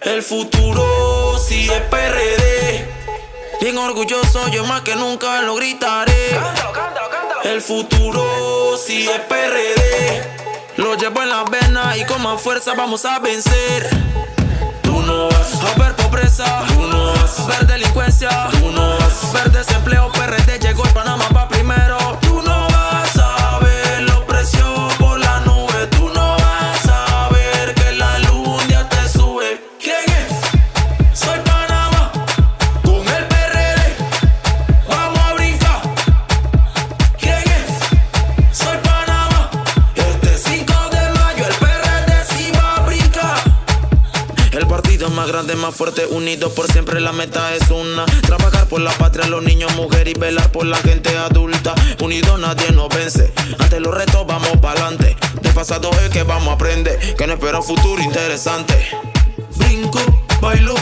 El futuro sí es PRD. Bien orgulloso, yo más que nunca lo gritaré. Cántalo, cántalo, cántalo. El futuro sí es PRD. Lo llevo en las venas y con más fuerza vamos a vencer. Tú no vas a ver pobreza, tú no vas a ver delincuencia, tú no vas a ver desempleo. PRD llegó y Panamá va primero. Tú no vas a ver los precios por la nube. Tú no vas a ver que la luz un día te sube. ¿Quién es? Soy Panamá, con el PRD vamos a brincar. ¿Quién es? Soy Panamá, este 5 de mayo el PRD sí va a brincar. El partido más grande, más fuerte, unido por siempre, la meta es una: trabajar por la patria, los niños, mujeres y velar por la gente adulta. Unidos nadie nos vence, ante los retos vamos pa'lante. Del pasado es que vamos a aprender, que nos espera un futuro interesante. Brinco, bailo,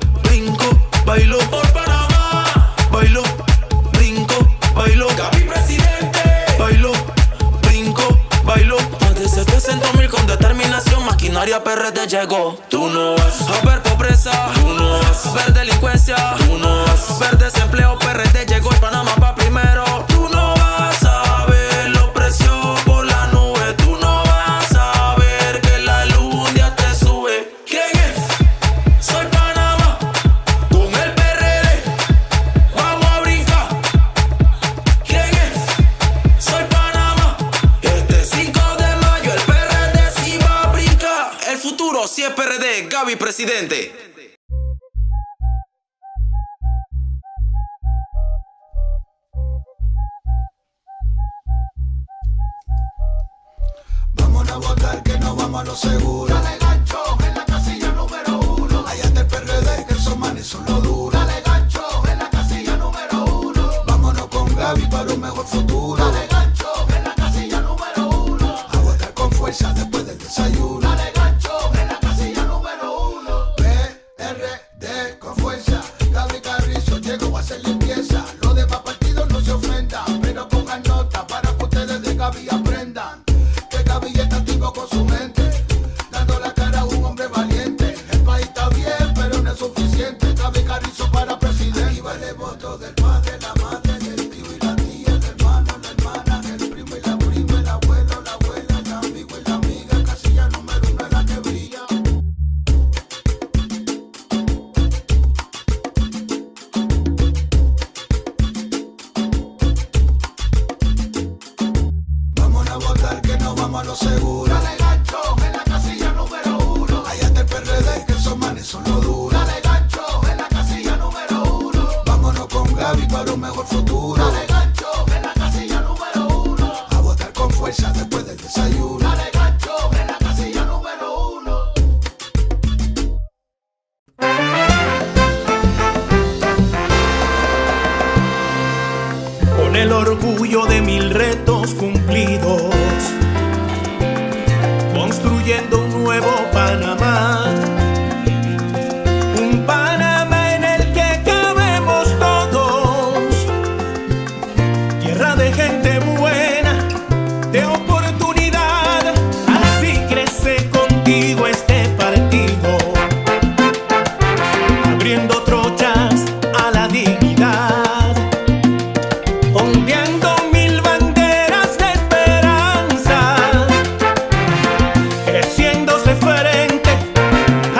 por Panamá. Bailo, brinco, bailo, Gaby presidente. Bailo, brinco, bailo. Más de 700,000 con determinación, maquinaria PRD llegó. Tú no vas a ver pobreza, tú no vas a ver delincuencia, tú no vas a ver desempleo. PRD llegó y Panamá va primero. Tú no vas a ver los precios por la nube. Tú no vas a ver que la luz un día te sube. ¿Quién es? Soy Panamá, con el PRD vamos a brincar. ¿Quién es? Soy Panamá, este 5 de mayo el PRD sí va a brincar. El futuro sí es PRD, Gaby presidente. Vámonos a votar que nos vamos a lo seguro. Dale gancho en la casilla número 1. Allá está el PRD, que esos manes son los duros. Dale gancho en la casilla número 1. Vámonos con Gaby para un mejor futuro. Dale gancho en la casilla número 1. A votar con fuerza después del desayuno. Dale gancho en la casilla número 1. PRD con fuerza. Gaby Carrizo llegó a hacer limpieza. Los demás partidos no se ofendan, pero pongan nota para que ustedes de Gaby aprendan. Gaby está activo con su mente, dando la cara a un hombre valiente. El país está bien, pero no es suficiente. Gaby Carrizo para presidente. Aquí va el voto del padre, la madre, del tío y la tía, el hermano, la hermana, el primo y la prima, el abuelo, la abuela, el amigo y la amiga. Casilla número 1 es la que brilla. Vámonos a votar que nos vamos a lo seguro. Dale gancho en la casilla número 1. Allá está el PRD, que esos manes son los duros. Dale gancho en la casilla número 1. Vámonos con Gaby para un mejor futuro. Dale gancho en la casilla número 1. A votar con fuerza después del desayuno. Dale gancho en la casilla número 1. Con el orgullo de 1000 retos cumplidos, construyendo un nuevo Panamá. Un Panamá en el que cabemos todos. Tierra de gente buena, de oportunidad. Así crece contigo este partido, abriendo trochas a la dignidad, ondeando 1000 banderas de esperanza, creciéndose frente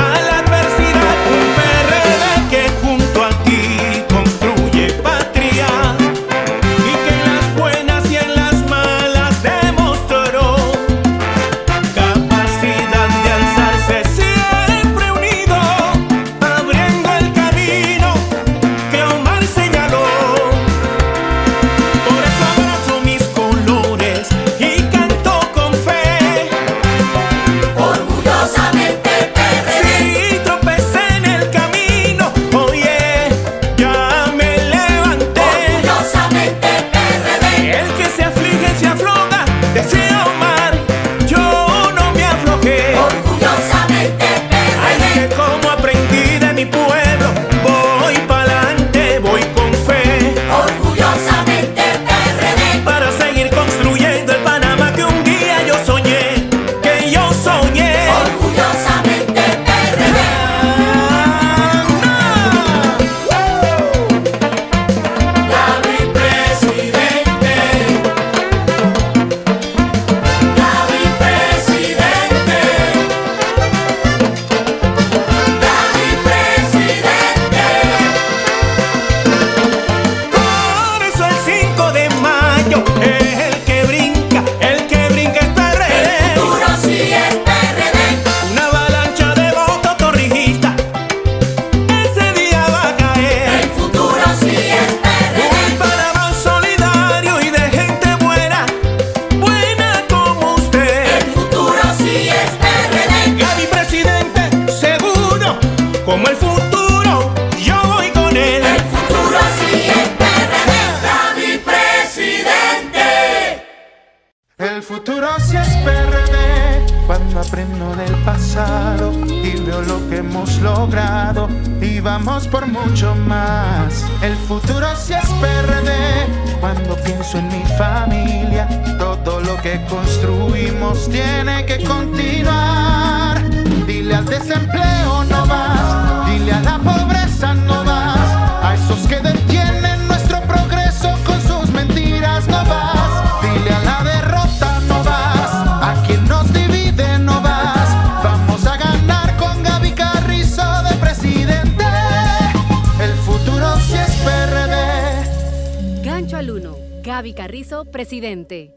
como el futuro, yo voy con él. El futuro sí es PRD, Gaby presidente. El futuro sí es PRD, cuando aprendo del pasado y veo lo que hemos logrado y vamos por mucho más. El futuro sí es PRD, cuando pienso en mi familia, todo lo que construimos tiene que continuar. Dile al desempleo no más, dile a la pobreza no más, a esos que detienen nuestro progreso con sus mentiras no vas. Dile a la derrota no vas, a quien nos divide no vas. Vamos a ganar con Gaby Carrizo de presidente. El futuro sí es PRD. Gancho al 1. Gaby Carrizo, presidente.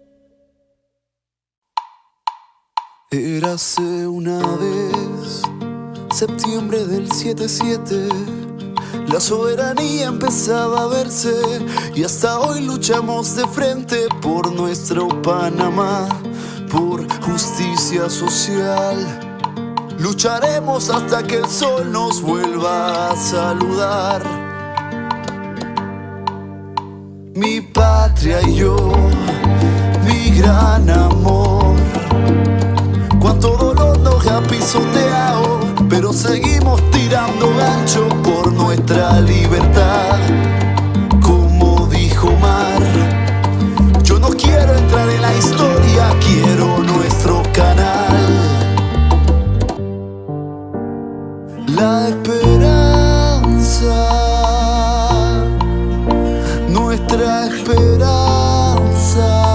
Érase una vez, septiembre del 77, la soberanía empezaba a verse y hasta hoy luchamos de frente por nuestro Panamá, por justicia social. Lucharemos hasta que el sol nos vuelva a saludar. Mi patria y yo, mi gran amor. Cuánto dolor nos ha pisoteado, pero seguimos tirando gancho por nuestra libertad. Como dijo Mar, yo no quiero entrar en la historia, quiero nuestro canal. La esperanza, nuestra esperanza.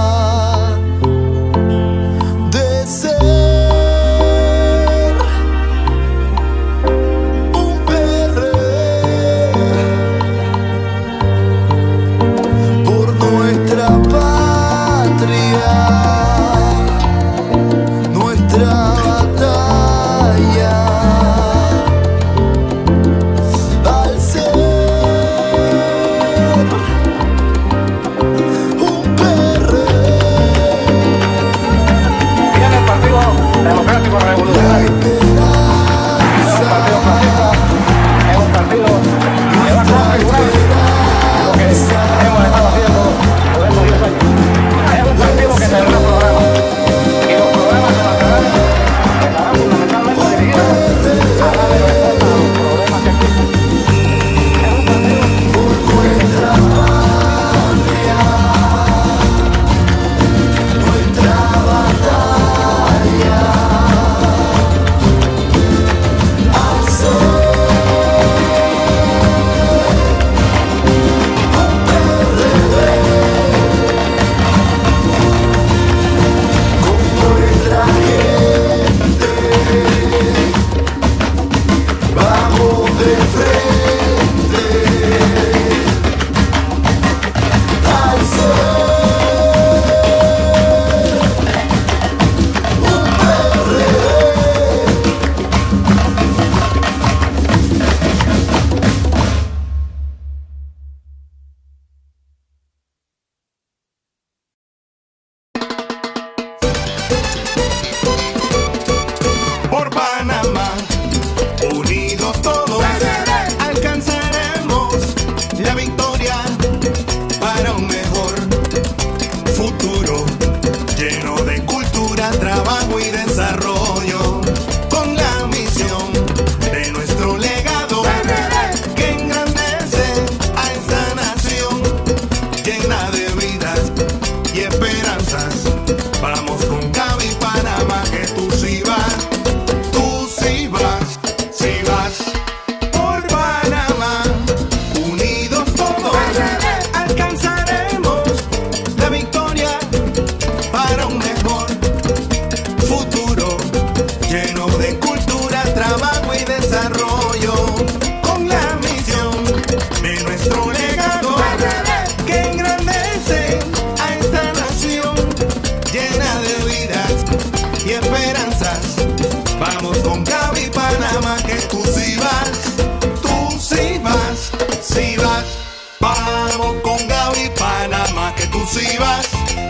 si vas,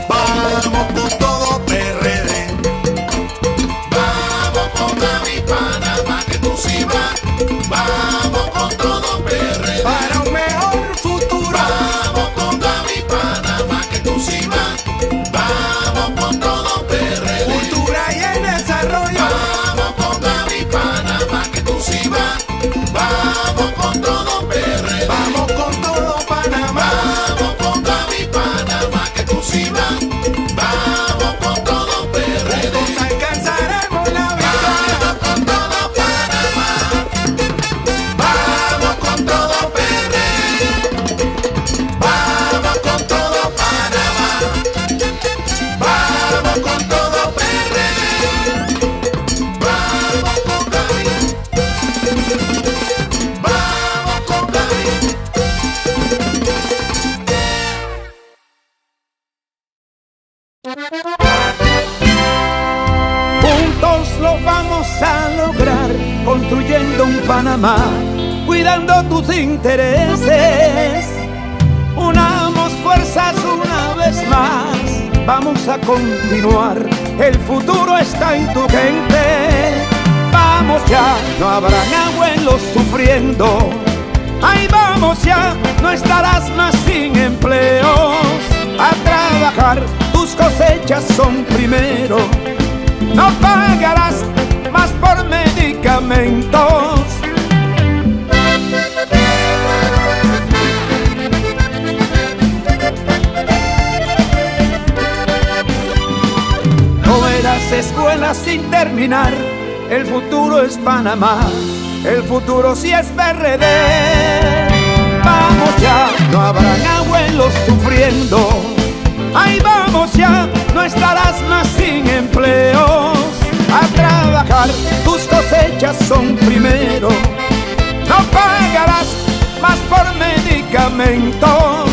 vamos con todo PRD. Vamos con Gaby Panamá, que tú sí vas. Vamos con todo PRD. Para un mejor futuro. Vamos con Gaby Panamá, que tú sí vas. Vamos con todo PRD. Cultura y el desarrollo. Vamos con Gaby Panamá, que tú sí vas. Vamos con todo PRD. Vamos con todo Panamá. Vamos con Gaby Panamá, que tú sí vas. Vamos con todo PRD. Juntos alcanzaremos la victoria. Vamos con todo Panamá. Vamos con todo PRD. Vamos con todo Panamá. Vamos con todo PRD. Vamos con Gaby. Vamos con Gaby. Juntos lo vamos a lograr, construyendo un Panamá, cuidando tus intereses. Unamos fuerzas una vez más, vamos a continuar, el futuro está en tu gente. Vamos ya, no habrán abuelos sufriendo. Ahí vamos ya, no estarás más sin empleos. A trabajar, tus cosechas son primero. No pagarás más por medicamentos. No verás escuelas sin terminar. El futuro es Panamá, el futuro sí es PRD. Vamos ya, no habrán abuelos sufriendo. Ahí vamos ya, no estarás más sin empleos. A trabajar, tus cosechas son primero. No pagarás más por medicamentos.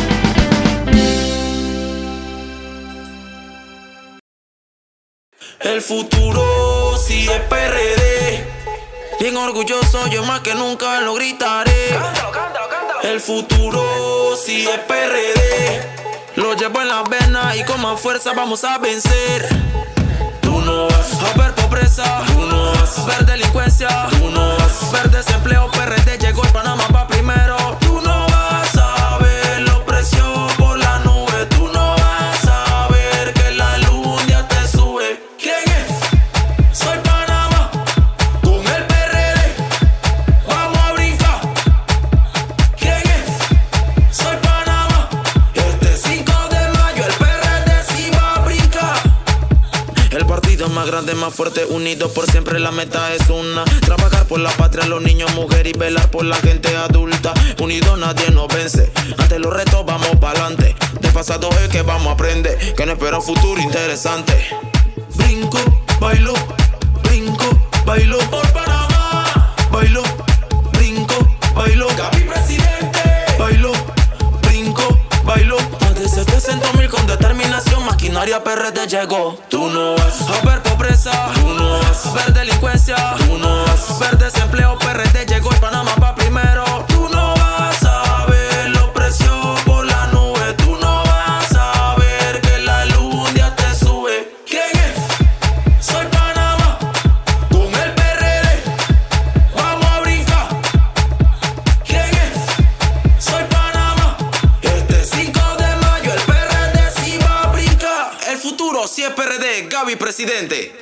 El futuro sí es PRD. Bien orgulloso, yo más que nunca lo gritaré. El futuro sí es PRD. Lo llevo en las venas y con más fuerza vamos a vencer. Tú no vas a ver pobreza, tú no vas a ver delincuencia, tú no vas a ver desempleo. PRD llegó y Panamá va primero. Tú no vas a ver la opresión por la nube. Tú no vas a ver que la luz un día te sube. ¿Quién es? Soy Panamá, con el PRD vamos a brincar. ¿Quién es? Soy Panamá. Este 5 de mayo el PRD sí va a brincar. El partido más grande, más fuerte, unido por siempre, la meta es una: trabajar por la patria, los niños, mujeres y velar por la gente adulta. Unidos nadie nos vence, ante los retos vamos pa'lante. Del pasado es que vamos a aprender, que nos espera un futuro interesante. Brinco, bailo, por Panamá. Bailo, brinco, bailo, Gaby presidente. Bailo, brinco, bailo. Más de 700,000 con determinación, maquinaria PRD llegó. Tú no vas a ver pobreza, tú no vas a ver delincuencia, tú no vas a ver desempleo. PRD llegó y Panamá va primero. Tú no vas a ver la opresión por la nube. Tú no vas a ver que la luz un día te sube. ¿Quién es? Soy Panamá, con el PRD vamos a brincar. ¿Quién es? Soy Panamá. Este 5 de mayo el PRD sí va a brincar. El futuro sí es PRD, Gaby presidente.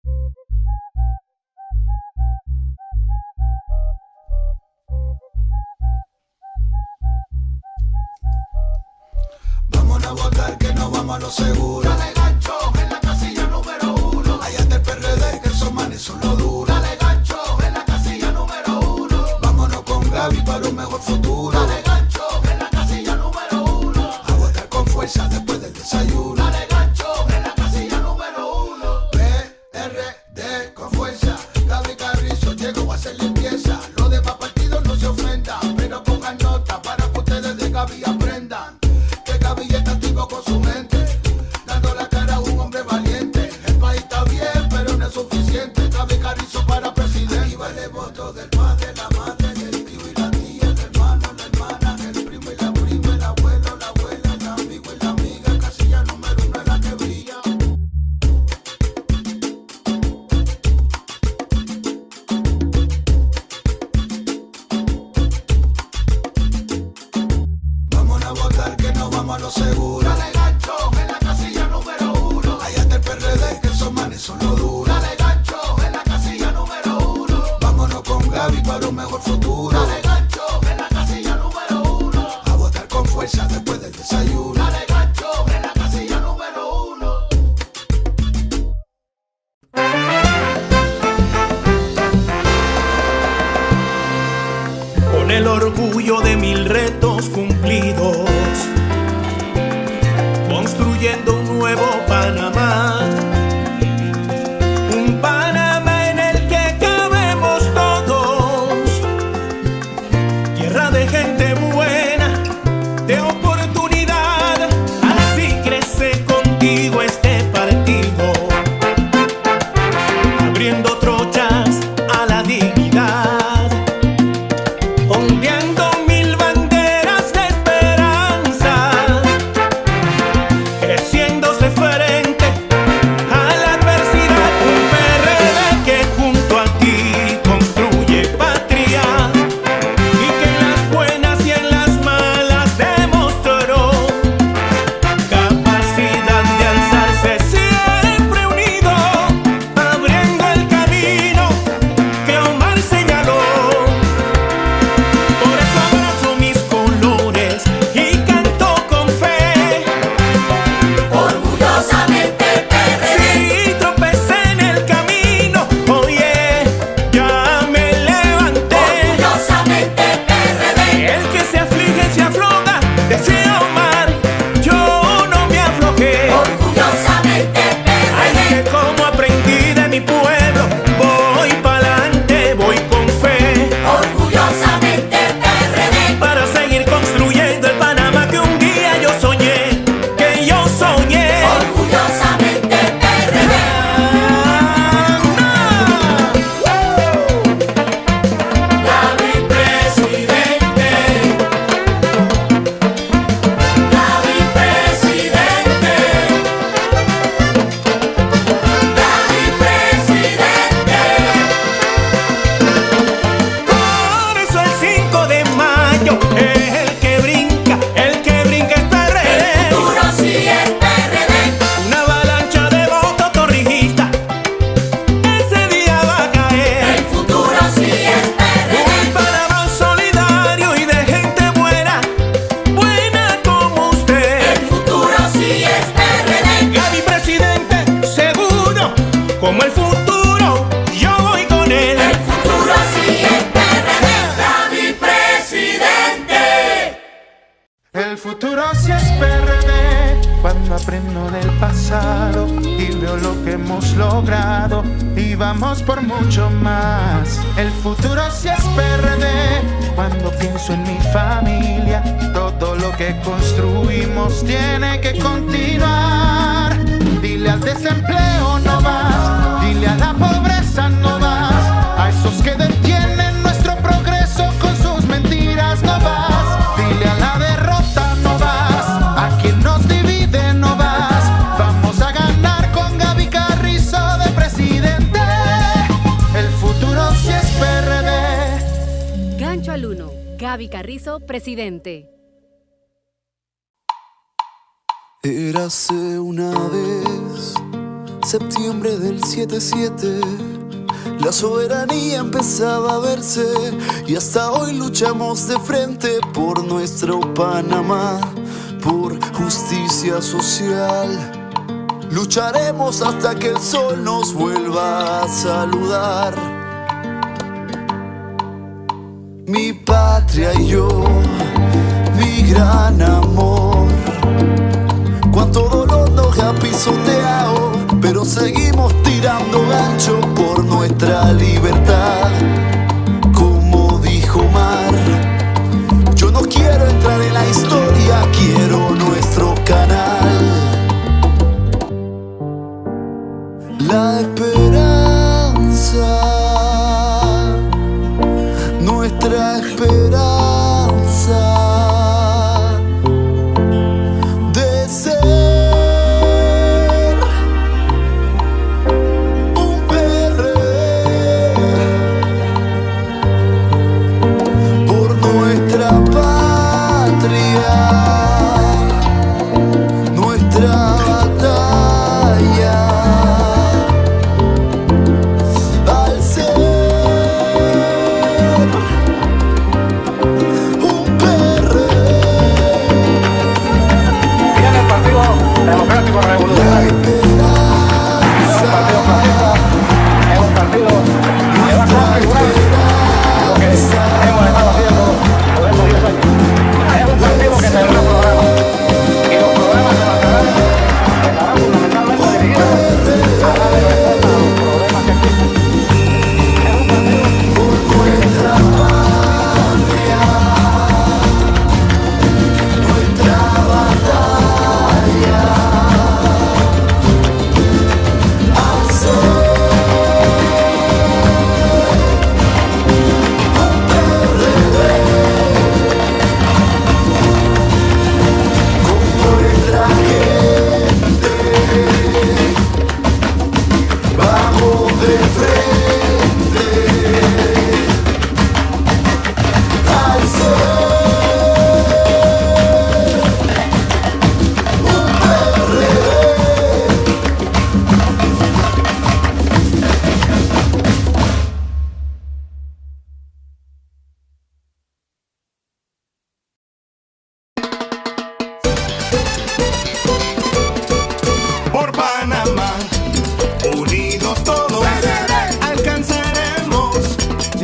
Vámonos a votar que nos vamos a lo seguro. Dale gancho en la casilla número 1. Allá está el PRD, que esos manes son los duros. Dale gancho en la casilla número 1. Vámonos con Gaby para un mejor futuro. Dale gancho en la casilla número 1. A votar con fuerza después del desayuno. Dale gancho en la casilla número 1. PRD con fuerza. Gaby Carrizo llegó a hacer limpieza. Los demás partidos no se ofendan, pero pongan nota para que ustedes de Gaby aprendan. Que Gaby está activo con su mente, dando la para un mejor futuro. Dale gancho en la casilla número 1. A votar con fuerza después del desayuno. Dale gancho en la casilla número 1. Con el orgullo de 1000 retos cumplidos, construyendo un nuevo Panamá. Un Panamá en el que cabemos todos, tierra de gente buena, de oportunidad. Así crece contigo este partido, abriendo trochas a la dignidad, ondeando 1000 banderas de esperanza, creciéndose frente a la adversidad. Un PRD que junto a ti construye patria y que en las buenas y en las malas demostró capacidad de alzarse siempre unido, abriendo el camino que Omar señaló. Por eso abrazo mis colores y canto con fe. Orgullosamente PRD. Si tropecé en el camino, oye, ya me levanté. Orgullosamente PRD. El que se aflige se afloja, decía Omar, yo no me aflojé. Orgullosamente Ay, PRD. que como aprendí de mi pueblo, voy pa'lante, voy con fe, Orgullosamente PRD. para seguir construyendo el Panamá que un día yo soñé, que yo soñé. Orgullosamente PRD. Gaby presidente. Gaby presidente. Gaby presidente. Por eso el 5 de mayo es el que brinca es PRD. Futuro sí es PRD. Una avalancha de votos torrijistas ese día va a caer. El futuro sí es PRD. Un Panamá solidario y de gente buena, buena como usted. El futuro sí es PRD. Gaby presidente, seguro como el futuro, yo voy con él. El futuro sí es PRD. Gaby presidente. El futuro sí es PRD. Cuando aprendo del pasado y veo lo que hemos logrado y vamos por mucho más. El futuro sí es PRD. Cuando pienso en mi familia, todo lo que construimos tiene que continuar. Dile al desempleo no más, dile a la pobreza no más, a esos que detienen nuestro progreso con sus mentiras no vas. Dile a la derrota no vas, a quien nos divide no vas. Vamos a ganar con Gaby Carrizo de presidente. El futuro sí es PRD. Gancho al 1. Gaby Carrizo, presidente. Érase una vez, septiembre del 77, la soberanía empezaba a verse y hasta hoy luchamos de frente por nuestro Panamá, por justicia social. Lucharemos hasta que el sol nos vuelva a saludar. Mi patria y yo, mi gran amor. Cuánto dolor nos ha pisoteado, pero seguimos tirando gancho por nuestra libertad. Como dijo Omar, yo no quiero entrar en la historia, quiero nuestro canal. La esperanza, nuestra esperanza. Al ser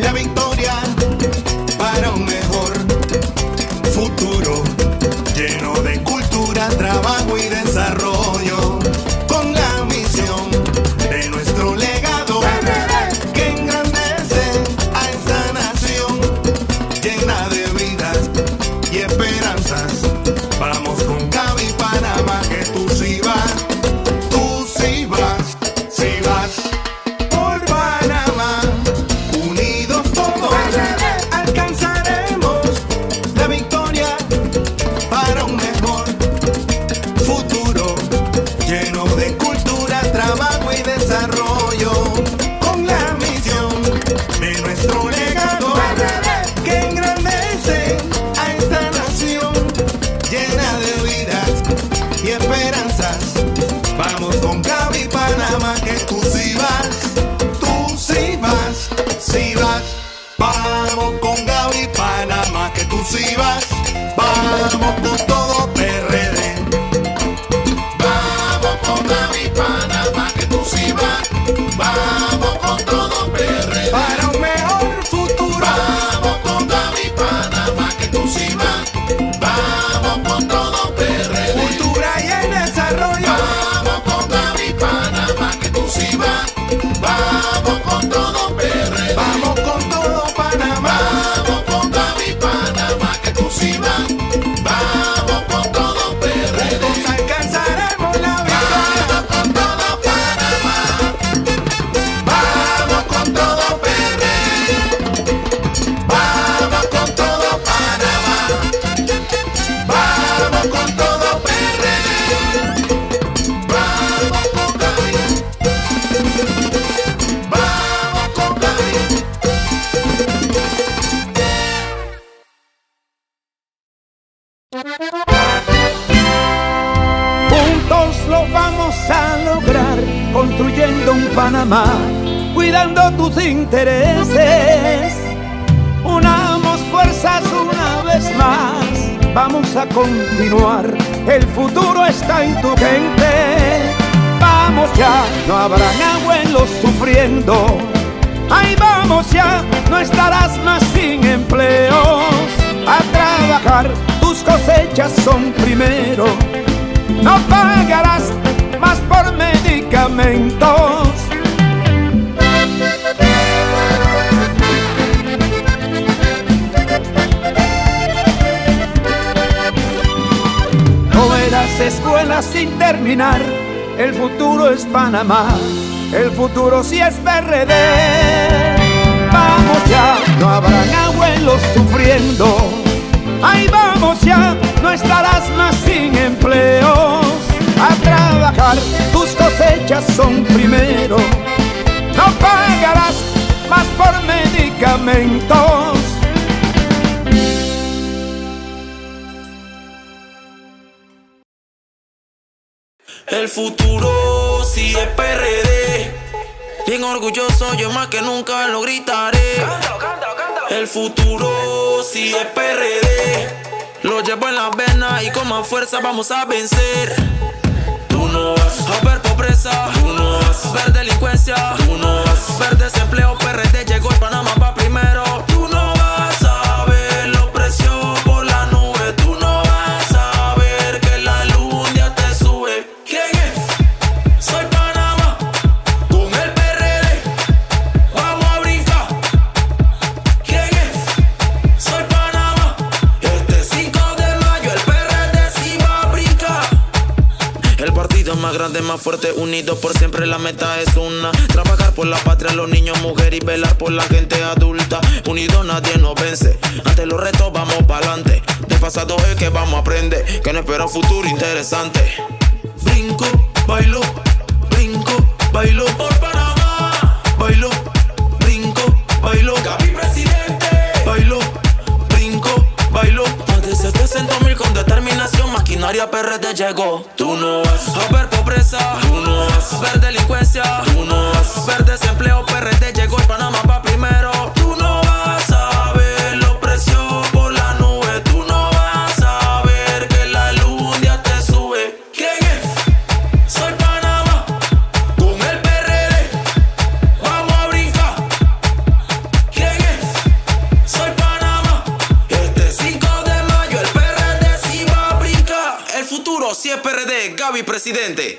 la victoria para un mejor futuro lleno de cultura, trabajo y desarrollo, con la misión de nuestro legado que engrandece a esta nación llena de vidas y esperanzas. Vamos con Gaby Panamá, que tú sí vas por Panamá, unidos todos alcanzaremos la victoria para un mejor futuro lleno de cultura, trabajo y desarrollo, con la misión de nuestro legado que engrandece a esta nación llena de vidas y esperanzas. Vamos con Gaby Panamá, que tú sí vas, sí vas. Vamos con Gaby Panamá, que tú sí vas, vamos con todo PRD. Vamos con Gaby Panamá, que tú sí vas, vamos con todo PRD. Para un mejor futuro. Vamos con Gaby Panamá, que tú sí vas, vamos con todo PRD. Cultura y el desarrollo. Vamos con Gaby Panamá, que tú sí vas, vamos con todo PRD. Vamos con todo Panamá. Vamos con Gaby Panamá, que tú sí vas, vamos con todo PRD. Juntos alcanzaremos la victoria. Vamos con todo Panamá, vamos con todo PRD. Vamos con todo Panamá, vamos con todo PRD. Vamos con Gaby, vamos con Gaby. Juntos lo vamos a lograr, construyendo un Panamá, cuidando tus intereses. Unamos fuerzas una vez más, vamos a continuar, el futuro está en tu gente. Vamos ya, no habrán abuelos sufriendo. Ahí vamos ya, no estarás más sin empleos. A trabajar, tus cosechas son primero. No pagarás más por medicamentos. No verás escuelas sin terminar, el futuro es Panamá, el futuro sí es PRD. Vamos ya, no habrán abuelos sufriendo. Ahí vamos ya, no estarás más sin empleos. A trabajar, tus cosechas son primero. No pagarás más por medicamentos. El futuro sí es PRD. Bien orgulloso, yo más que nunca lo gritaré. Cántalo, cántalo, cántalo. El futuro sí es PRD. Lo llevo en las venas y con más fuerza vamos a vencer. Tú no vas a ver pobreza, tú no vas a ver delincuencia, tú no vas a ver desempleo. PRD llegó el Panamá pa' primero. Tú no vas a ver los precios por la nube. Tú no vas a ver que la luz un día te sube. ¿Quién es? Soy Panamá, con el PRD vamos a brincar. ¿Quién es? Soy Panamá, este 5 de mayo el PRD sí va a brincar. El partido más grande, más fuerte, unido por siempre, la meta es una: trabajar por la patria, los niños, mujeres y velar por la gente adulta. Unidos nadie nos vence, ante los retos vamos pa'lante. Del pasado es que vamos a aprender, que nos espera un futuro interesante. Brinco, bailo, por Panamá. Bailo, brinco, bailo, Gaby presidente. Bailo, brinco, bailo. Más de 700,000 con determinación, maquinaria PRD llegó. Tú no vas a ver pobreza, tú no vas a ver delincuencia, tú no vas a ver desempleo. PRD llegó el Panamá pa' primero. Tú no vas a ver los precios por la nube. Tú no vas a ver que la luz un día te sube. ¿Quién es? Soy Panamá, con el PRD vamos a brincar. ¿Quién es? Gaby, presidente.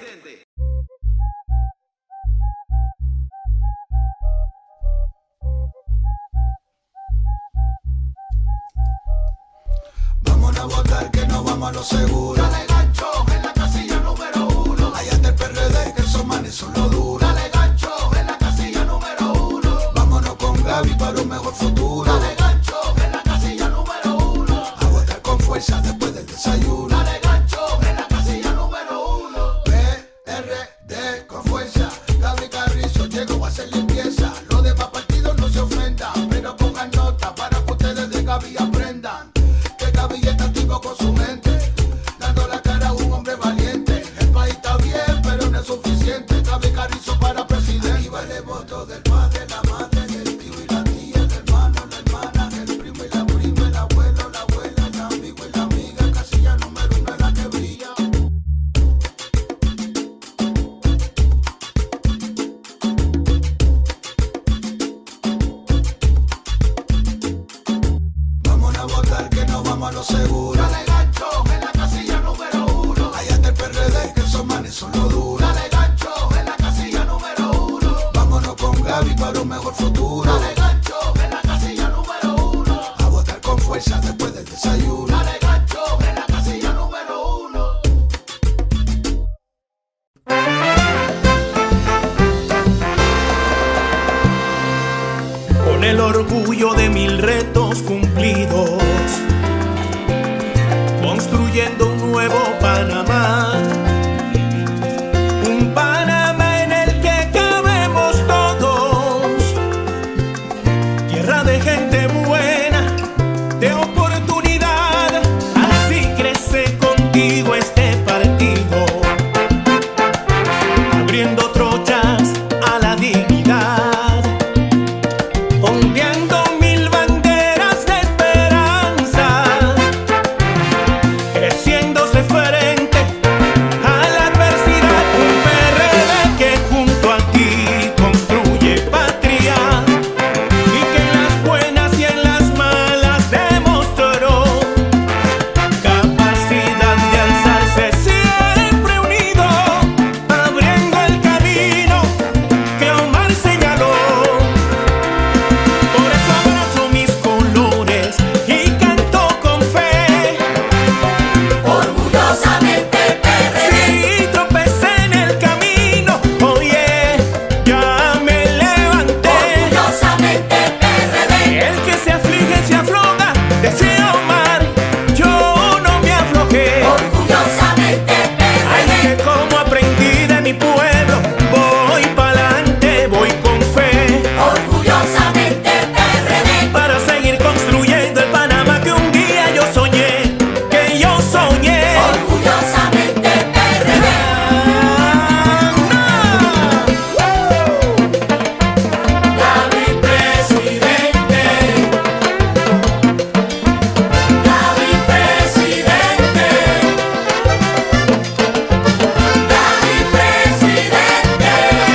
Vamos a votar que no vamos a lo seguro. Dale gancho en la casilla número 1. Allá está el PRD, que esos manes son los duros. Dale gancho en la casilla número 1. Vámonos con Gaby para un mejor futuro. Dale gancho en la casilla número 1. A votar con fuerza después del desayuno. Dale gancho en la casilla número 1. PRD con fuerza. Gaby Carrizo llegó a hacer limpieza. Los demás partidos no se ofendan, pero pongan nota para que ustedes de Gaby aprendan. Gaby está activo con su mente, dando la cara a un hombre valiente. El país está bien, pero no es suficiente. Gaby Carrizo para presidente. Aquí vale voto del padre, la madre, del tío y la tía, el hermano, la hermana, el primo y la prima, el abuelo, la abuela, el amigo y la amiga. Casilla número 1 es la que brilla. Vamos a votar que no vamos a lo seguro. Dale gancho en la casilla número 1. Allá está el PRD, que esos manes son los duros. Dale gancho en la casilla número 1. Vámonos con Gaby para un mejor futuro. Dale gancho en la casilla número 1. A votar con fuerza después del desayuno. Dale gancho en la casilla número 1. Con el orgullo de 1000 retos cumplidos, construyendo un nuevo Panamá, un Panamá en el que cabemos todos, tierra de gente buena, de oportunidad, así crece contigo este partido, abriendo trochas a la dignidad, ondeando 1000 banderas de esperanza, creciéndose frente a la adversidad, un PRD que junto a ti construye patria y que en las buenas y en las malas demostró capacidad de alzarse siempre unido, abriendo el camino que Omar señaló. Por eso abrazo mis colores y canto con fe. Orgullosamente PRD. Si tropecé en el camino, oye, ya me levanté. Orgullosamente PRD. El que se aflige se afloja, decía Omar, yo no me aflojé. Orgullosamente Ay, PRD. que como aprendí de mi pueblo, voy pa'lante, voy con fe, Orgullosamente PRD. para seguir construyendo el Panamá que un día yo soñé, que yo soñé. Orgullosamente PRD. Gaby presidente. Gaby presidente. Gaby presidente.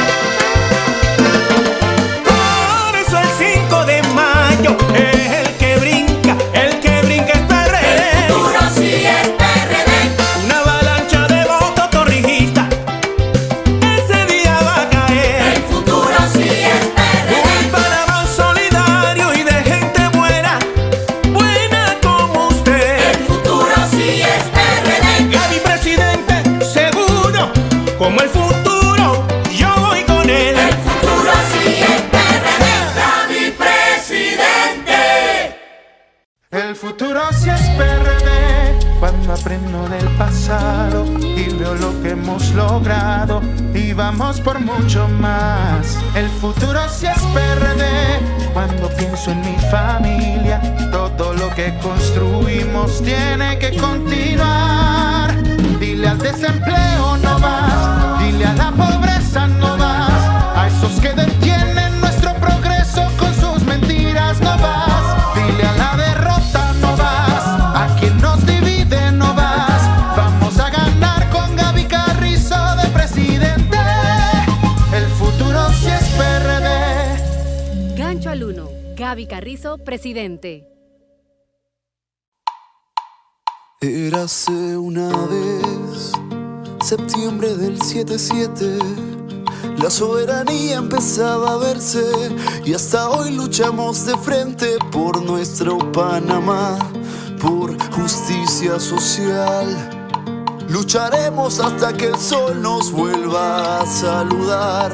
Por eso el 5 de mayo es el que brinca es PRD. Futuro sí es PRD. Una avalancha de votos torrijistas, ese día va a caer. El futuro sí es PRD. Un Panamá solidario y de gente buena, buena como usted. El futuro sí es PRD. Gaby presidente, seguro, como el futuro, yo voy con él. El futuro sí es PRD. Gaby presidente. El futuro sí es PRD. Cuando aprendo del pasado y veo lo que hemos logrado y vamos por mucho más. El futuro sí es PRD. Cuando pienso en mi familia, todo lo que construimos tiene que continuar. Dile al desempleo no más, dile a la pobreza no más, a esos que detienen nuestro progreso con sus mentiras no vas. Dile a la derrota no vas, a quien nos divide no vas. Vamos a ganar con Gaby Carrizo de presidente. El futuro sí es PRD. Gancho al 1. Gaby Carrizo, presidente. Érase una vez Septiembre del 77, la soberanía empezaba a verse y hasta hoy luchamos de frente por nuestro Panamá, por justicia social. Lucharemos hasta que el sol nos vuelva a saludar.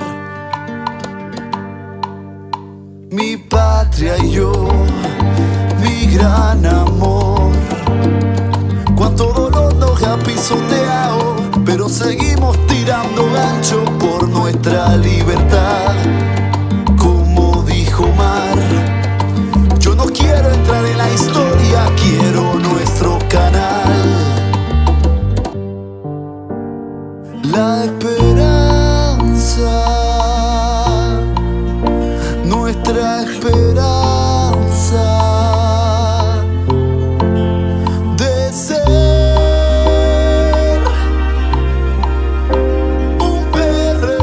Mi patria y yo, mi gran amor. Cuánto dolor nos ha pisoteado, pero seguimos tirando gancho por nuestra libertad. Como dijo Mar, yo no quiero entrar en la historia, quiero nuestro canal. La esperanza, nuestra esperanza de ser un PRD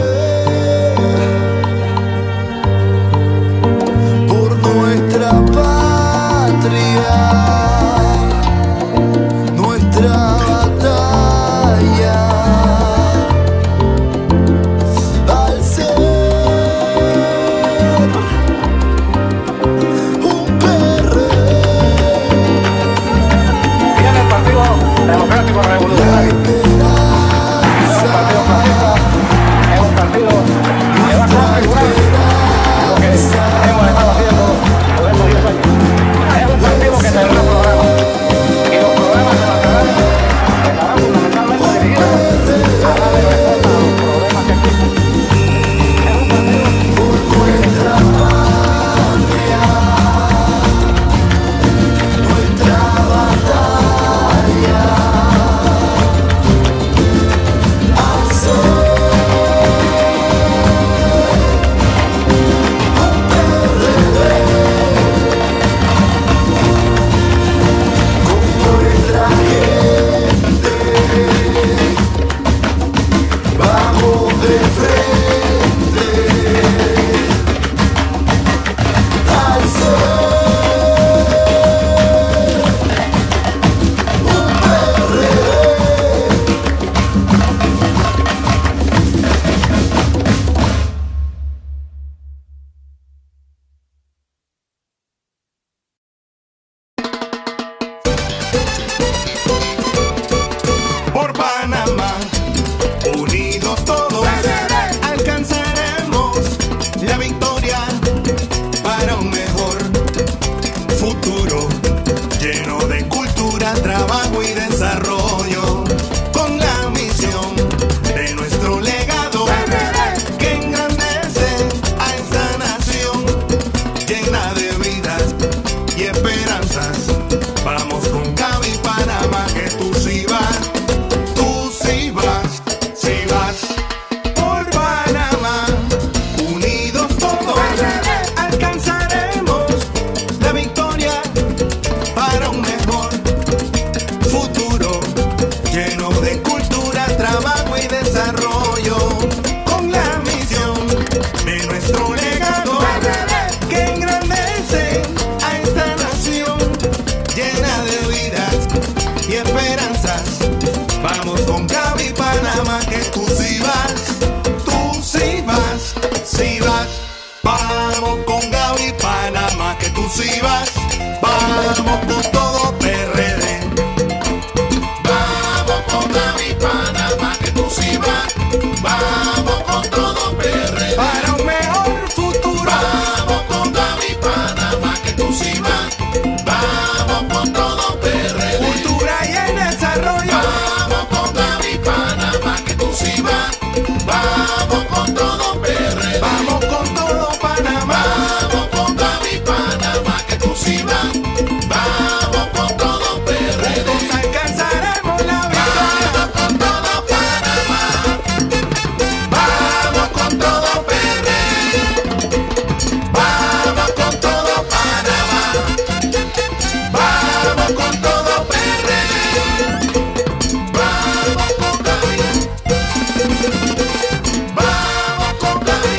por nuestra patria, nuestra batalla. Democrático Revolucionario. Es un partido fascista, es un partido que va a configurar lo que hemos estado haciendo por estos 10 años. Es un partido que tendrá programas y los programas se estarán fundamentalmente dirigidos a darle respuesta a los problemas que existen. Es un partido que nuestra patria, nuestra batalla. Por Panamá, unidos todos, alcanzaremos la victoria para un mejor futuro, lleno de cultura, trabajo y desarrollo, con la misión de nuestro legado que engrandece a esta nación, llena de vidas y esperanzas. Vamos con Gaby Panamá, que tú sí vas. Si vas por Panamá, unidos todos, alcanzaremos la victoria para un mejor futuro, lleno de cultura, trabajo y desarrollo, con la misión de nuestro legado que engrandece a esta nación, llena de vidas y esperanzas. Vamos con Gaby Panamá, que tú sí vas, si vas. Vamos con Gaby Panamá, que tú sí vas, vamos con todo PRD. Vamos con Gaby Panamá, que tú sí vas. Vamos con todo PRD. Para un mejor futuro. Vamos con Gaby Panamá, que tú sí vas. Vamos con todo PRD. Cultura y el desarrollo. Vamos con Gaby Panamá, que tú sí vas. Vamos con todo PRD. Vamos con todo Panamá. Vamos con Gaby Panamá, que tú sí vas. Vamos con todo PRD. Juntos alcanzaremos la victoria. Vamos con todo Panamá. Vamos con todo PRD. Vamos con todo Panamá. Vamos con todo PRD. Vamos con Gaby. Vamos con Gaby.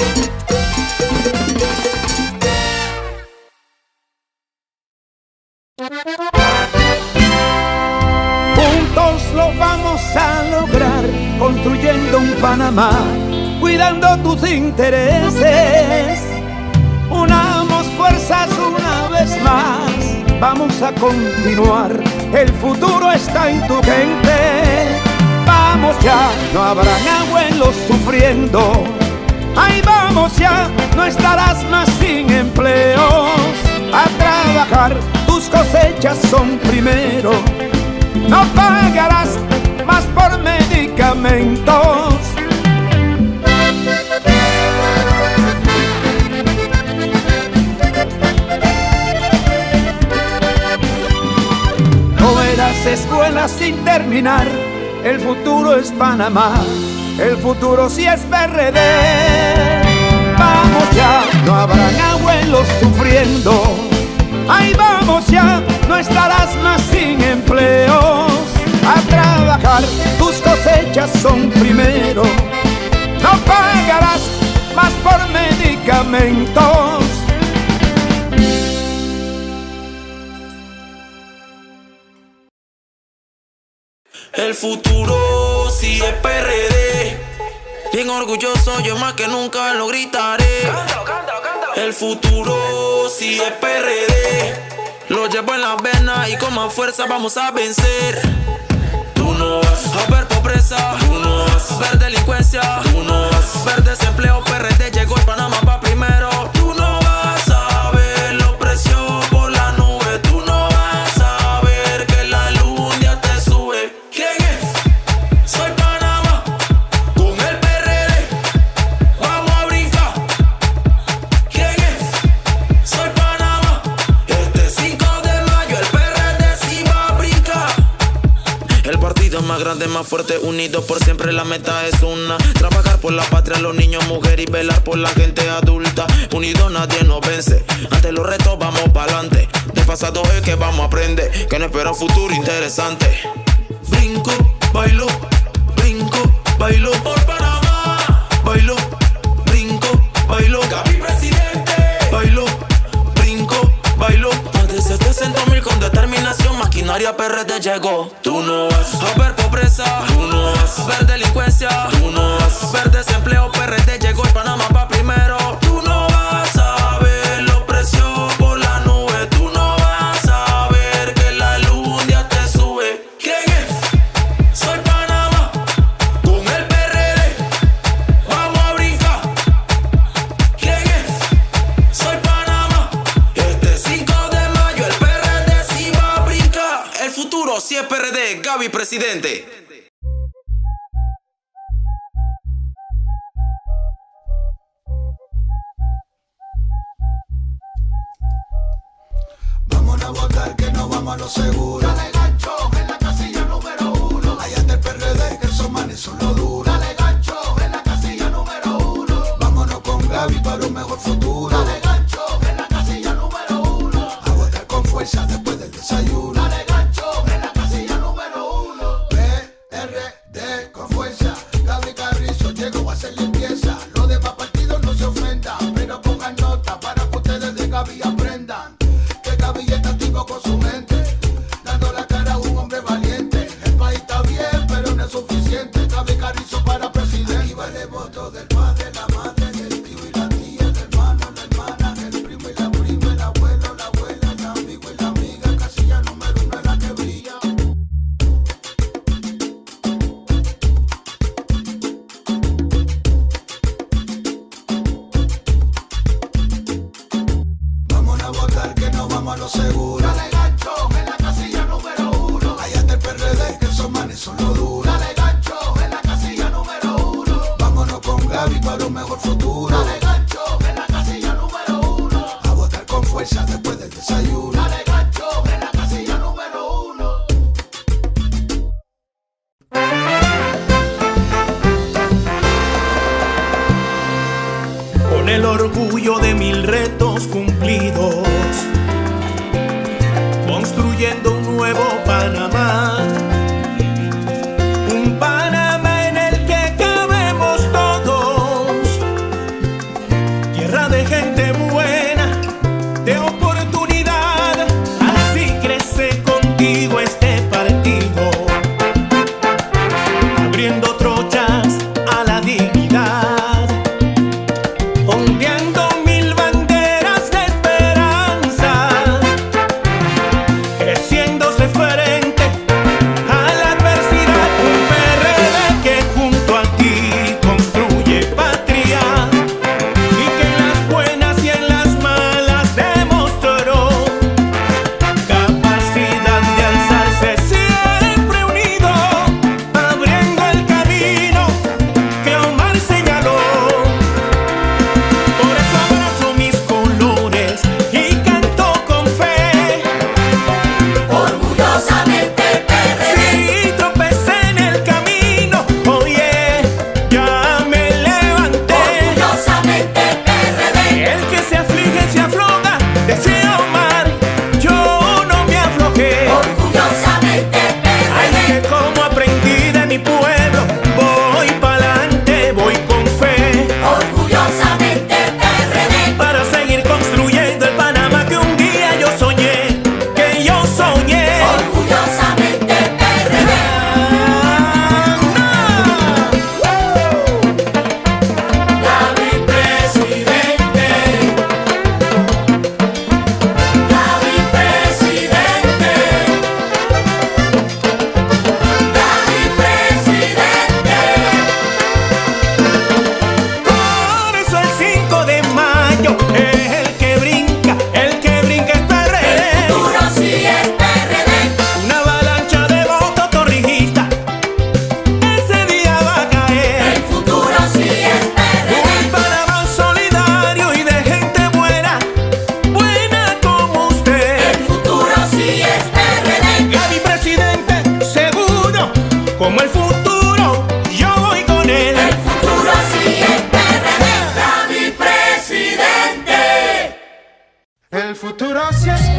Juntos lo vamos a lograr construyendo un Panamá, cuidando tus intereses. Unamos fuerzas una vez más, vamos a continuar, el futuro está en tu gente. Vamos ya, no habrán abuelos sufriendo. Ahí vamos ya, no estarás más sin empleos. A trabajar, tus cosechas son primero. No pagarás más por medicamentos. No verás escuelas sin terminar, el futuro es Panamá, el futuro sí es PRD. Vamos ya, no habrán abuelos sufriendo. Ahí vamos ya, no estarás más sin empleos. A trabajar, tus cosechas son primero. No pagarás más por medicamentos. El futuro sí es PRD. Bien orgulloso, yo más que nunca lo gritaré. Cántalo, cántalo, cántalo. El futuro sí es PRD. Lo llevo en las venas y con más fuerza vamos a vencer. Tú no vas a ver pobreza, tú no vas a ver delincuencia, tú no vas a ver desempleo. PRD llegó y Panamá va primero. Tú no vas a ver los precios por la nube. Tú no vas a ver que la luz un día te sube. ¿Quién es? Soy Panamá, con el PRD vamos a brincar. ¿Quién es? Soy Panamá, este 5 de mayo el PRD sí va a brincar. El partido más grande, más fuerte, unido por siempre, la meta es una: trabajar por la patria, los niños, mujeres y velar por la gente adulta. Unidos nadie nos vence, ante los retos vamos pa'lante. Del pasado es que vamos a aprender, que nos espera un futuro interesante. Brinco, bailo, por Panamá. Bailo, brinco, bailo, Gaby presidente. Bailo, brinco, bailo. Más de 700,000 con determinación, maquinaria PRD llegó. Tú no vas a ver pobreza, tú no vas a ver delincuencia, tú no vas a ver desempleo. PRD llegó y Panamá va primero. Tú no vas a ver los precios por la nube. Tú no vas a ver que la luz un día te sube. ¿Quién es? Soy Panamá, con el PRD vamos a brincar. ¿Quién es? Soy Panamá, este 5 de mayo el PRD sí va a brincar. El futuro sí es PRD, Gaby presidente. Vámonos a votar que nos vamos a lo seguro. Dale gancho en la casilla número 1. Allá está el PRD, que esos manes son los duros. Dale gancho en la casilla número 1. Vámonos con Gaby para un mejor futuro. Dale gancho en la casilla número 1. A votar con fuerza después del desayuno. Dale gancho en la casilla número 1. PRD con fuerza. Gaby Carrizo llegó a hacer limpieza. Los demás partidos no se ofendan, pero pongan nota para que ustedes de Gaby aprendan. Gaby está activo con su mente, dando la cara a un hombre valiente. El país está bien, pero no es suficiente. Gaby Carrizo para presidente. Aquí va el voto del padre, la madre, del tío y la tía, el hermano, la hermana, el primo y la prima, el abuelo, la abuela, el amigo y la amiga. Casilla número 1 es la que brilla. Vámonos a votar que nos vamos a lo seguro. Dale gancho en la casilla número 1. Allá está el PRD, que esos manes son los duros. Dale gancho en la casilla número 1. Vámonos con Gaby para un mejor futuro. Dale gancho en la casilla número 1. A votar con fuerza después del desayuno. Dale gancho en la casilla número 1. Con el orgullo de 1000 retos cumplidos,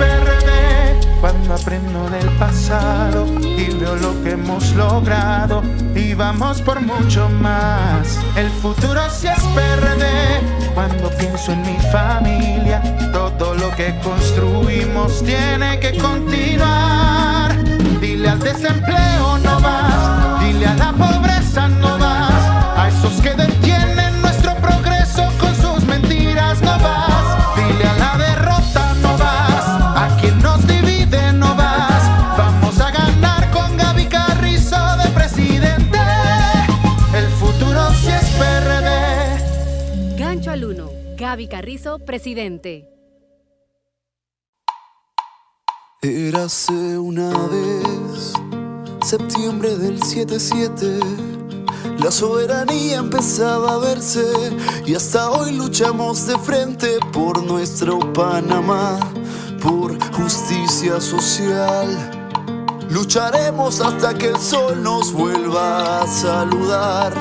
PRD cuando aprendo del pasado y veo lo que hemos logrado y vamos por mucho más. El futuro sí es PRD cuando pienso en mi familia. Todo lo que construimos tiene que continuar. Dile al desempleo no más, dile a la pobreza no más, a esos que detienen nuestro progreso con sus mentiras no vas. Dile a la derrota no vas, a quien nos divide no vas. Vamos a ganar con Gaby Carrizo de presidente. El futuro sí es PRD. Gancho al 1. Gaby Carrizo, presidente. Érase una vez, septiembre del 77, la soberanía empezaba a verse y hasta hoy luchamos de frente por nuestro Panamá, por justicia social. Lucharemos hasta que el sol nos vuelva a saludar.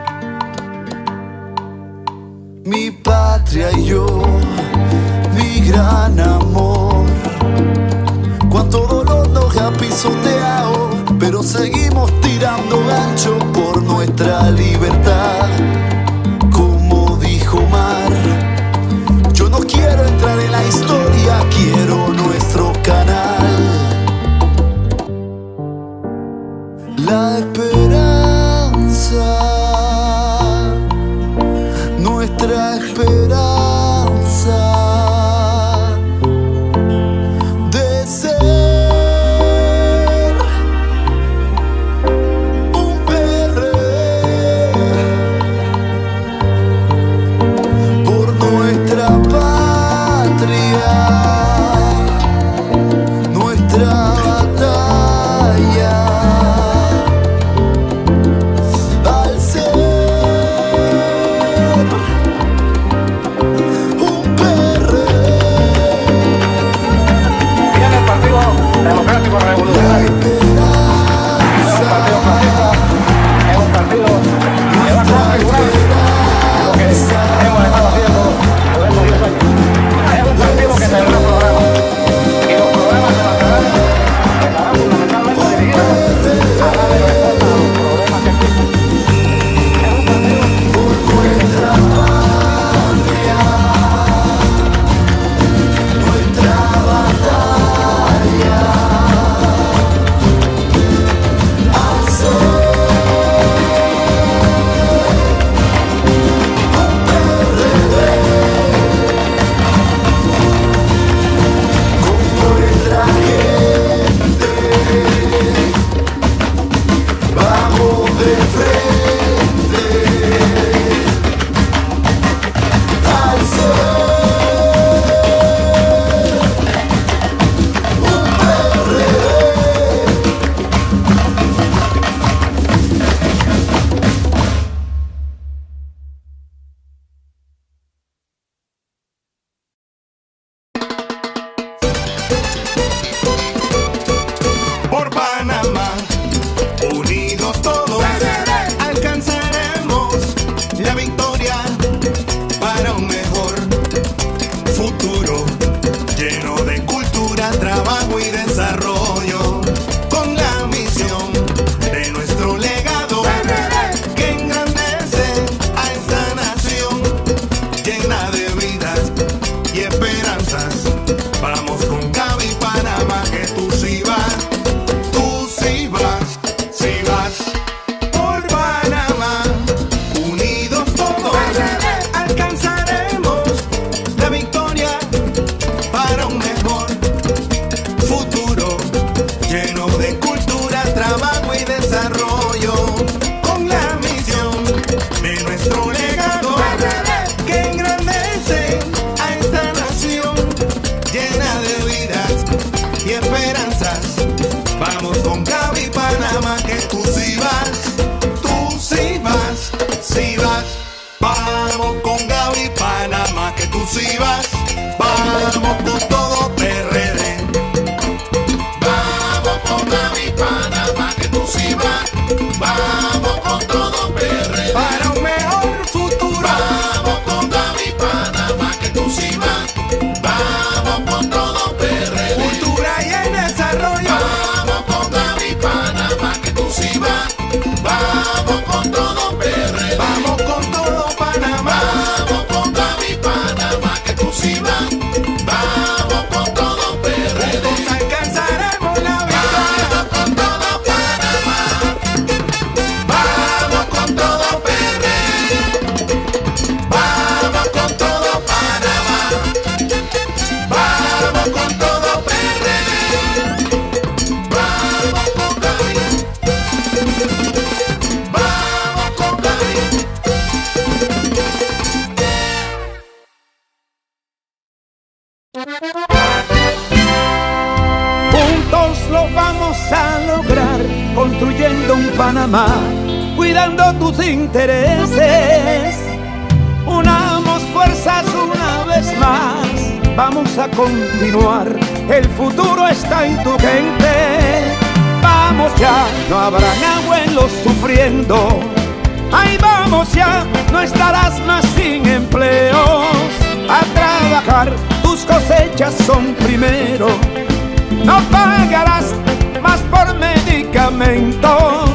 Mi patria y yo, mi gran amor. Cuánto dolor nos ha pisoteado, pero seguimos tirando gancho por nuestra libertad. Como dijo Mar, yo no quiero entrar en la historia, quiero nuestro canal. La esperanza, nuestra esperanza. Vamos con todo PRD. Panamá, cuidando tus intereses. Unamos fuerzas una vez más, vamos a continuar, el futuro está en tu gente. Vamos ya, no habrán abuelos sufriendo. Ahí vamos ya, no estarás más sin empleos. A trabajar, tus cosechas son primero. No pagarás más por medicamentos.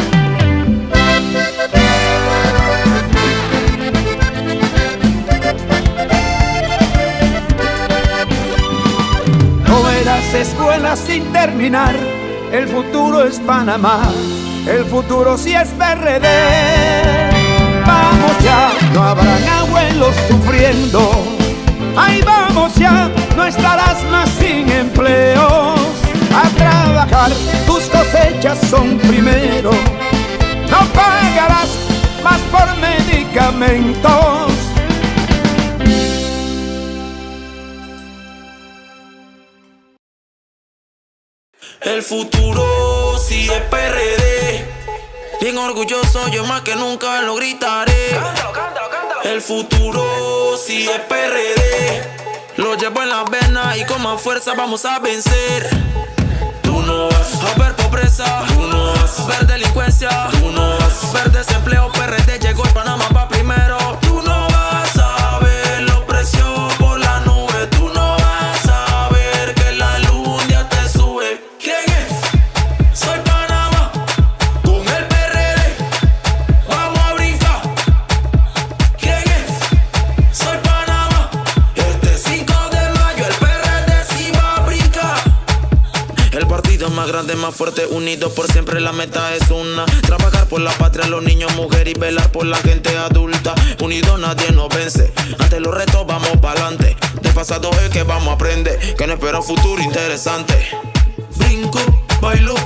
No verás escuelas sin terminar, el futuro es Panamá, el futuro sí es PRD. Vamos ya, no habrán abuelos sufriendo. Ahí vamos ya, no estarás más sin empleos. A trabajar, tus cosechas son primero. No pagarás más por medicamentos. El futuro sí es PRD. Bien orgulloso, yo más que nunca lo gritaré. Cántalo, cántalo, cántalo. El futuro sí es PRD. Lo llevo en las venas y con más fuerza vamos a vencer. Tú no vas a ver pobreza, tú no vas a ver delincuencia, tú no vas a ver desempleo. PRD llegó y Panamá va primero. Tú no vas a ver la opresión por la nube. Tú no vas a ver que la luz ya te sube. ¿Quién es? Soy Panamá, con el PRD vamos a brincar. ¿Quién es? Soy Panamá, este 5 de mayo el PRD sí va a brincar. El partido más grande, más fuerte, unido por siempre, la meta es una: trabajar por la patria, los niños, mujeres y velar por la gente adulta. Unidos nadie nos vence, ante los retos vamos pa'lante. Del pasado es que vamos a aprender, que nos espera un futuro interesante. Brinco, bailo,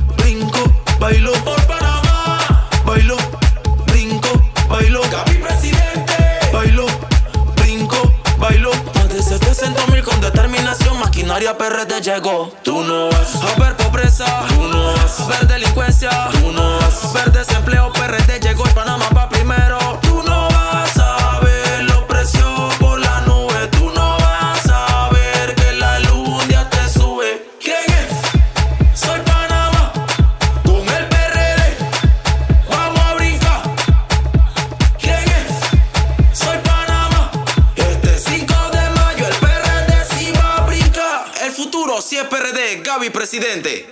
por Panamá. Bailo, brinco, bailo, Gaby presidente. Bailo, brinco, bailo. Más de 700,000 con determinación, maquinaria PRD llegó. Tú no vas a ver pobreza, tú no vas a ver delincuencia, tú no vas a ver desempleo. PRD llegó y Panamá va primero. Tú no vas a ver la opresión por la nube. Tú no vas a ver que la luz ya te sube. ¿Quién es? Soy Panamá, con el PRD vamos a brincar. ¿Quién es? Soy Panamá, este 5 de mayo el PRD sí va a brincar. El futuro sí es PRD, Gaby presidente.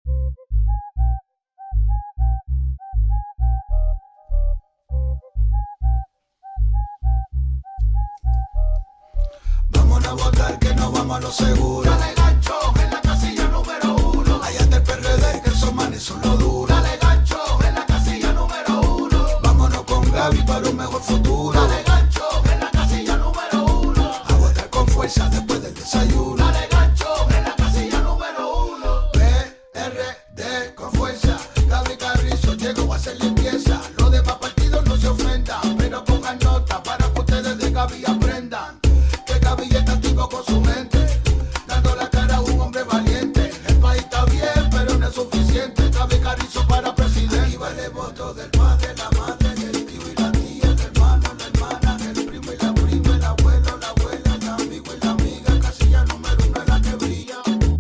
Vamos a votar que no vamos a lo seguro. Dale gancho en la casilla número 1. Allá está el PRD, que esos manes son los duros. Dale gancho en la casilla número 1. Vámonos con Gaby para un mejor futuro. Dale gancho en la casilla número 1. A votar con fuerza después del desayuno. Dale gancho en la casilla número 1. PRD con fuerza. Gaby Carrizo llegó a hacer limpieza. Los demás partidos no se ofendan, pero pongan nota para que ustedes de Gaby aprendan. Gaby está activo con su mente, dando la cara a un hombre valiente. El país está bien, pero no es suficiente. Gaby Carrizo para presidente. Aquí vale voto del padre, la madre, el tío y la tía, el hermano, la hermana, el primo y la prima, el abuelo, la abuela, el amigo y la amiga. Casilla número 1 es la que brilla.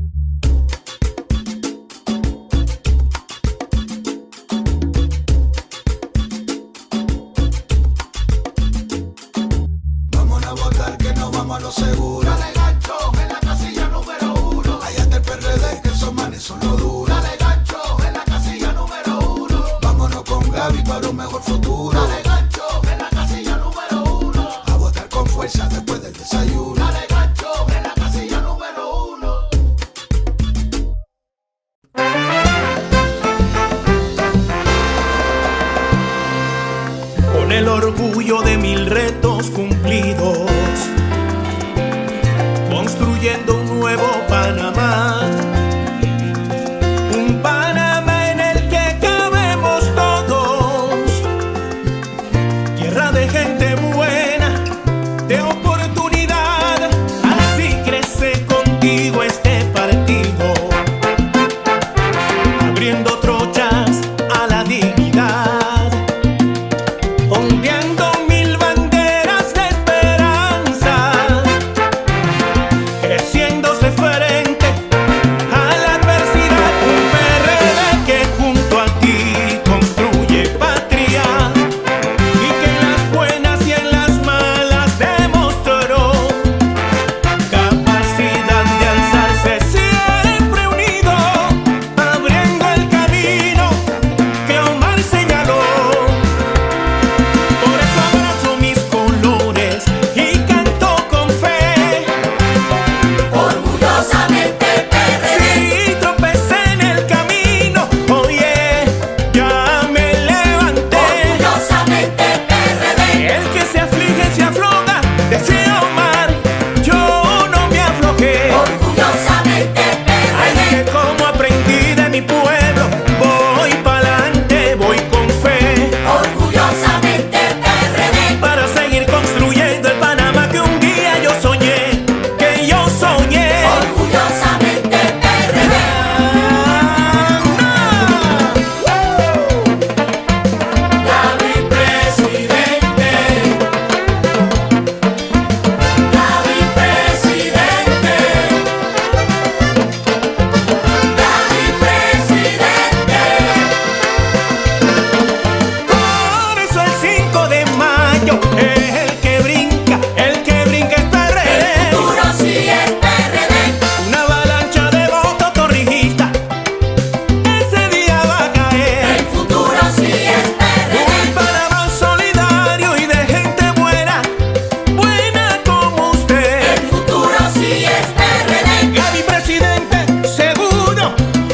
Vamos a votar que no vamos a lo seguro. Dale gancho en la casilla número 1. Allá está el PRD, que esos manes son los duros. Dale gancho en la casilla número 1. Vámonos con Gaby para un mejor futuro. Dale gancho en la casilla número 1. A votar con fuerza después del desayuno. Dale gancho en la casilla número 1. Con el orgullo de 1000 retos cumplidos, construyendo un nuevo Panamá. Un Panamá en el que cabemos todos. Tierra de gente buena, de oportunidad. Así crece contigo este partido, abriendo trochas a la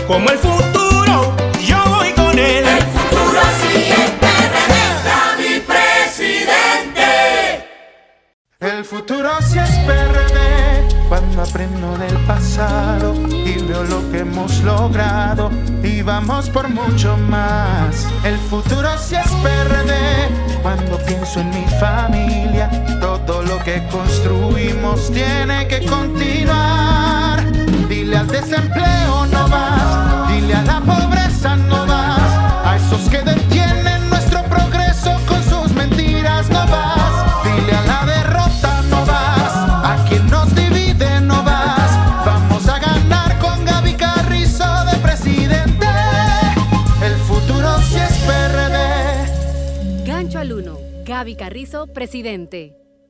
Como el futuro, yo voy con él. El futuro sí es PRD, Gaby presidente. El futuro sí es PRD, cuando aprendo del pasado y veo lo que hemos logrado y vamos por mucho más. El futuro sí es PRD, cuando pienso en mi familia, todo lo que construimos tiene que continuar. Dile al desempleo no más, dile a la pobreza no más, a esos que detienen nuestro progreso con sus mentiras no vas. Dile a la derrota no vas, a quien nos divide no vas. Vamos a ganar con Gaby Carrizo de presidente. El futuro sí es PRD. Gancho al 1. Gaby Carrizo, presidente.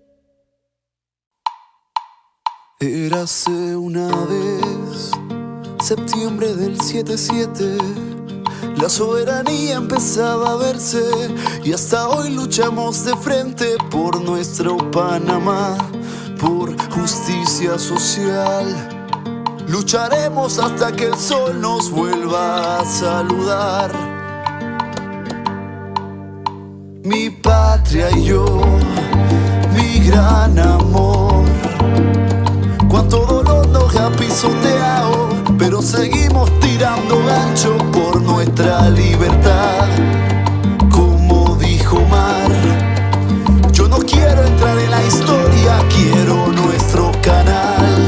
Érase una vez, septiembre del 77, la soberanía empezaba a verse y hasta hoy luchamos de frente por nuestro Panamá, por justicia social. Lucharemos hasta que el sol nos vuelva a saludar. Mi patria y yo, mi gran amor. Cuánto dolor nos ha pisoteado, pero seguimos tirando gancho por nuestra libertad. Como dijo Mar, yo no quiero entrar en la historia, quiero nuestro canal.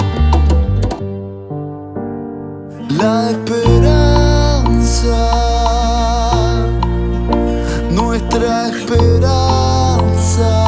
La esperanza, nuestra esperanza.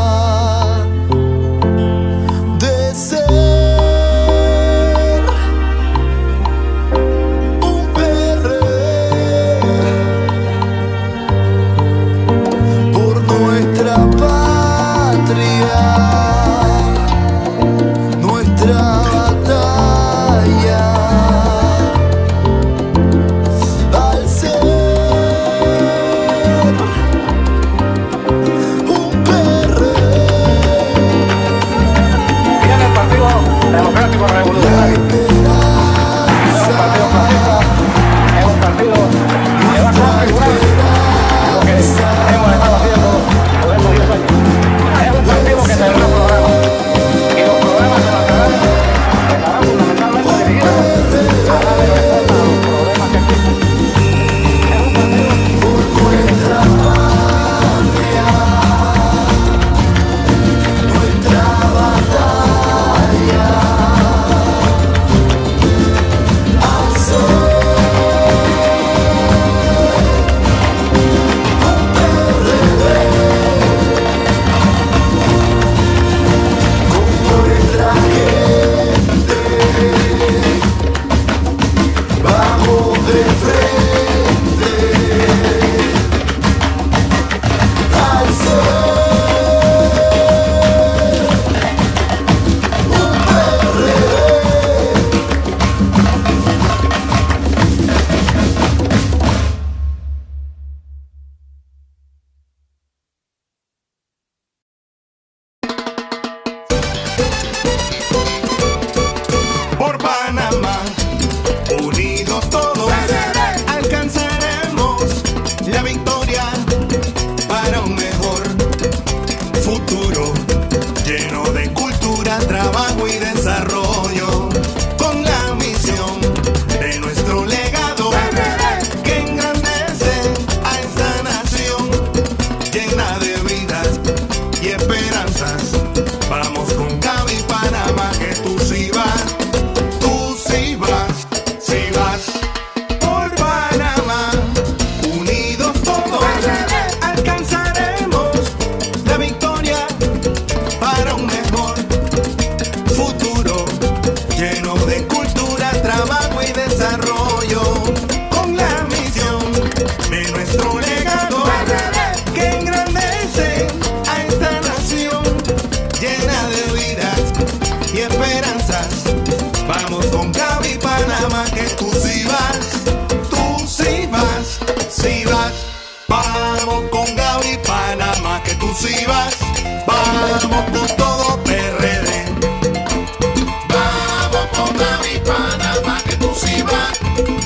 sí vas, vamos por todo PRD. Vamos por Gaby Panamá, que tú sí vas.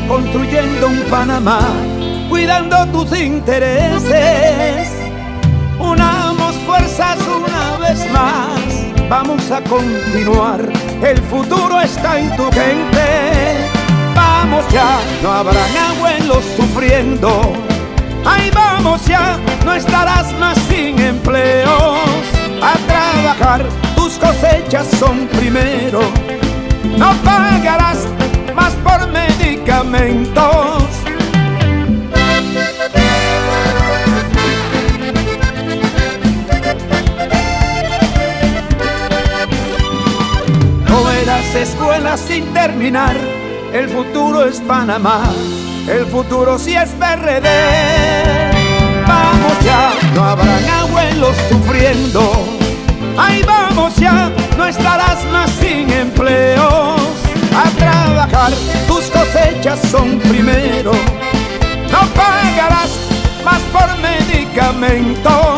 construyendo un Panamá, cuidando tus intereses. Unamos fuerzas una vez más, vamos a continuar, el futuro está en tu gente. Vamos ya, no habrán abuelos sufriendo. Ahí vamos ya, no estarás más sin empleos. A trabajar, tus cosechas son primero. No pagarás más por medicamentos. No verás escuelas sin terminar, el futuro es Panamá, el futuro sí es PRD. Vamos ya, no habrán abuelos sufriendo. Ahí vamos ya, no estarás más sin empleos. A trabajar, tus cosechas son primero. No pagarás más por medicamentos.